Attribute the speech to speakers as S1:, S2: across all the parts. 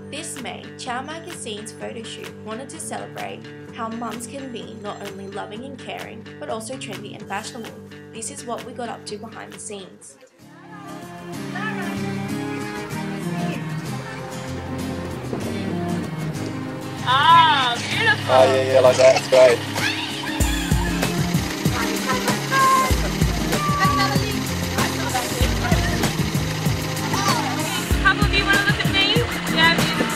S1: This May, Ciao Magazine's photo shoot wanted to celebrate how mums can be not only loving and caring, but also trendy and fashionable. This is what we got up to behind the scenes.
S2: Ah, beautiful!
S3: Oh yeah, like that, it's great.
S2: Couple of you want to look at me? Yeah, beautiful.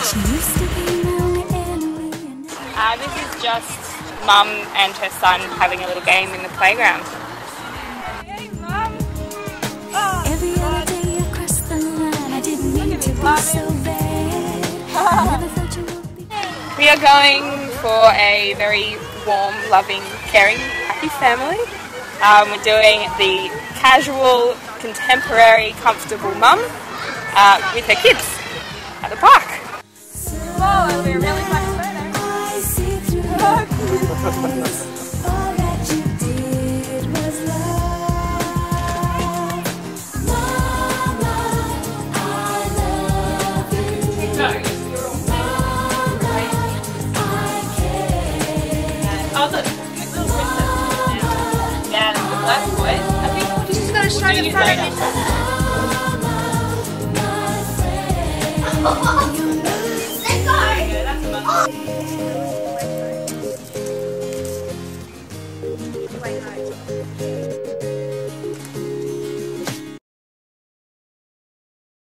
S2: This is just Mum and her son having a little game in the playground. Hey, Mum! Oh,
S4: every other day across the line, I didn't mean to be so bad. I never thought you would be.
S2: We are going for a very warm, loving, caring, happy family. We're doing the casual, contemporary, comfortable mum with her kids at the park. Oh, it'll be a really fun photo.
S4: All that you did was love. Mama, I love you. Mama, I care.
S2: Oh, look, little princess. Yeah, that's boys. I think you just got to show the front of it. Let's go!